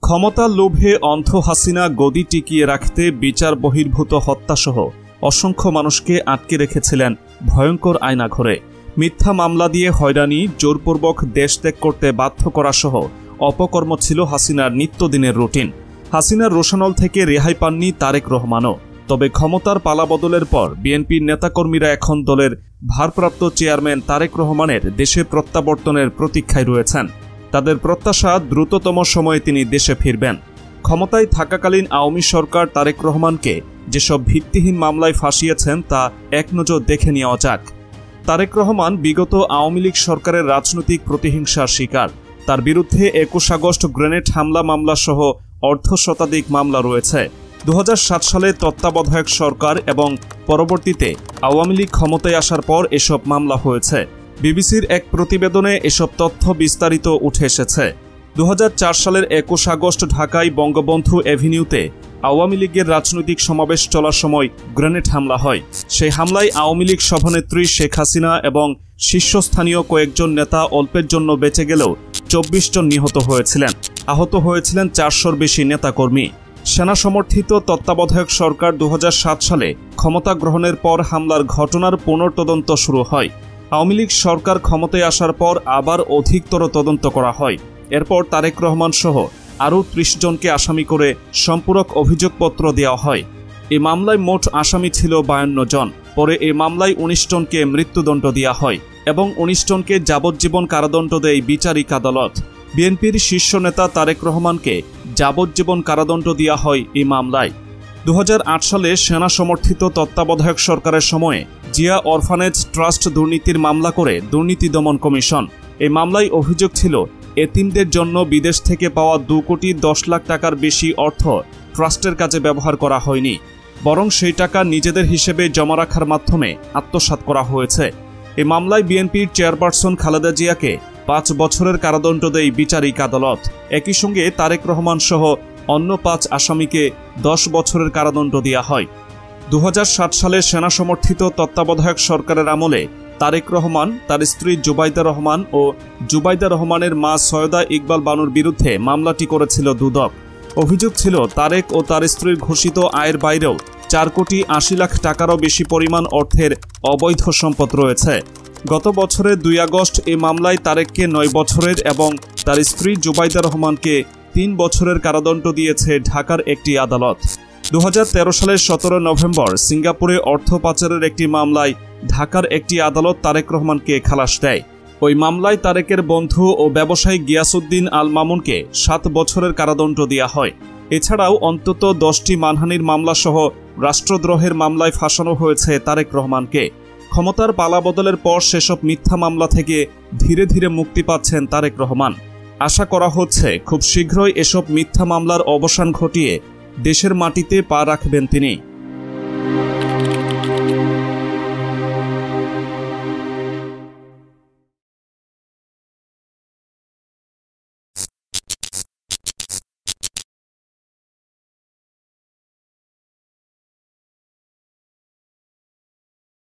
ক্ষমতার লোভে অন্ধ হাসিনা গদি টিকিয়ে রাখতে বিচার বহির্ভূত হত্যাসহ অসংখ্য মানুষকে আটকে রেখেছিলেন ভয়ঙ্কর আয়নাঘরে। মিথ্যা মামলা দিয়ে হয়রানি, জোরপূর্বক দেশ ত্যাগ করতে বাধ্য করা সহ অপকর্ম ছিল হাসিনার নিত্যদিনের রুটিন। হাসিনার রোষানল থেকে রেহাই পাননি তারেক রহমানও। তবে ক্ষমতার পালাবদলের পর বিএনপির নেতাকর্মীরা এখন দলের ভারপ্রাপ্ত চেয়ারম্যান তারেক রহমানের দেশে প্রত্যাবর্তনের প্রতীক্ষায় রয়েছেন। তাদের প্রত্যাশা দ্রুততম সময়ে তিনি দেশে ফিরবেন। ক্ষমতায় থাকাকালীন আওয়ামী সরকার তারেক রহমানকে যেসব ভিত্তিহীন মামলায় ফাঁসিয়েছেন তা এক নজর দেখে নেওয়া যাক। তারেক রহমান বিগত আওয়ামী লীগ সরকারের রাজনৈতিক প্রতিহিংসার শিকার। তার বিরুদ্ধে ২১ আগস্ট গ্রেনেড হামলা মামলা সহ অর্ধশতাধিক মামলা রয়েছে। ২০০৭ সালে তত্ত্বাবধায়ক সরকার এবং পরবর্তীতে আওয়ামী লীগ ক্ষমতায় আসার পর এসব মামলা হয়েছে। বিবিসির এক প্রতিবেদনে এসব তথ্য বিস্তারিত উঠে এসেছে। ২০০৪ সালের ২১ আগস্ট ঢাকায় বঙ্গবন্ধু এভিনিউতে আওয়ামী লীগের রাজনৈতিক সমাবেশ চলার সময় গ্রেনেড হামলা হয়। সেই হামলায় আওয়ামী লীগ সভানেত্রী শেখ হাসিনা এবং শীর্ষস্থানীয় কয়েকজন নেতা অল্পের জন্য বেঁচে গেলেও ২৪ জন নিহত হয়েছিলেন। আহত হয়েছিলেন ৪০০-র বেশি নেতাকর্মী। সেনা সমর্থিত তত্ত্বাবধায়ক সরকার ২০০৭ সালে ক্ষমতা গ্রহণের পর হামলার ঘটনার পুনর্তদন্ত শুরু হয়। আওয়ামী লীগ সরকার ক্ষমতায় আসার পর আবার অধিকতর তদন্ত করা হয়। এরপর তারেক রহমান সহ আরও ৩০ জনকে আসামি করে সম্পূরক অভিযোগপত্র দেওয়া হয়। এই মামলায় মোট আসামি ছিল ৫২ জন। পরে এই মামলায় ১৯ জনকে মৃত্যুদণ্ড দেওয়া হয় এবং ১৯ জনকে যাবজ্জীবন কারাদণ্ড দেয় বিচারিক আদালত। বিএনপির শীর্ষ নেতা তারেক রহমানকে যাবজ্জীবন কারাদণ্ড দেওয়া হয় এই মামলায়। ২০০৮ সালে সেনা সমর্থিত তত্ত্বাবধায়ক সরকারের সময়ে জিয়া অরফানেজ ট্রাস্ট দুর্নীতির মামলা করে দুর্নীতি দমন কমিশন। এই মামলায় অভিযোগ ছিল এতিমদের জন্য বিদেশ থেকে পাওয়া ২ কোটি ১০ লাখ টাকার বেশি অর্থ ট্রাস্টের কাজে ব্যবহার করা হয়নি, বরং সেই টাকা নিজেদের হিসেবে জমা রাখার মাধ্যমে আত্মসাৎ করা হয়েছে। এই মামলায় বিএনপির চেয়ারপারসন খালেদা জিয়াকে ৫ বছরের কারাদণ্ড দেয় বিচারিক আদালত। একই সঙ্গে তারেক রহমান সহ অন্য ৫ আসামিকে ১০ বছরের কারাদণ্ড দেওয়া হয়। ২০০৭ সালে সেনা সমর্থিত তত্ত্বাবধায়ক সরকারের আমলে তারেক রহমান, তার স্ত্রী জুবাইদা রহমান ও জুবাইদা রহমানের মা সৈয়দা ইকবাল বানুর বিরুদ্ধে মামলাটি করেছিল দুদক। অভিযোগ ছিল তারেক ও তার স্ত্রীর ঘোষিত আয়ের বাইরেও ৪ কোটি ৮০ লাখ টাকারও বেশি পরিমাণ অর্থের অবৈধ সম্পদ রয়েছে। গত বছরের ২ আগস্ট এই মামলায় তারেককে ৯ বছরের এবং তার স্ত্রী জুবাইদা রহমানকে ৩ বছরের কারাদণ্ড দিয়েছে ঢাকার একটি আদালত। ২০১৩ সালের ১৭ নভেম্বর সিঙ্গাপুরে অর্থ পাচারের একটি মামলায় ঢাকার একটি আদালত তারেক রহমানকে খালাস দেয়। ওই মামলায় তারেকের বন্ধু ও ব্যবসায়ী গিয়াসউদ্দিন আল মামুনকে ৭ বছরের কারাদণ্ড দেওয়া হয়। এছাড়াও অন্তত ১০টি মানহানির মামলাসহ রাষ্ট্রদ্রোহের মামলায় ফাঁসানো হয়েছে তারেক রহমানকে। ক্ষমতার পালাবদলের পর সেসব মিথ্যা মামলা থেকে ধীরে ধীরে মুক্তি পাচ্ছেন তারেক রহমান। আশা করা হচ্ছে খুব শীঘ্রই এসব মিথ্যা মামলার অবসান ঘটিয়ে দেশের মাটিতে পা রাখবেন তিনি।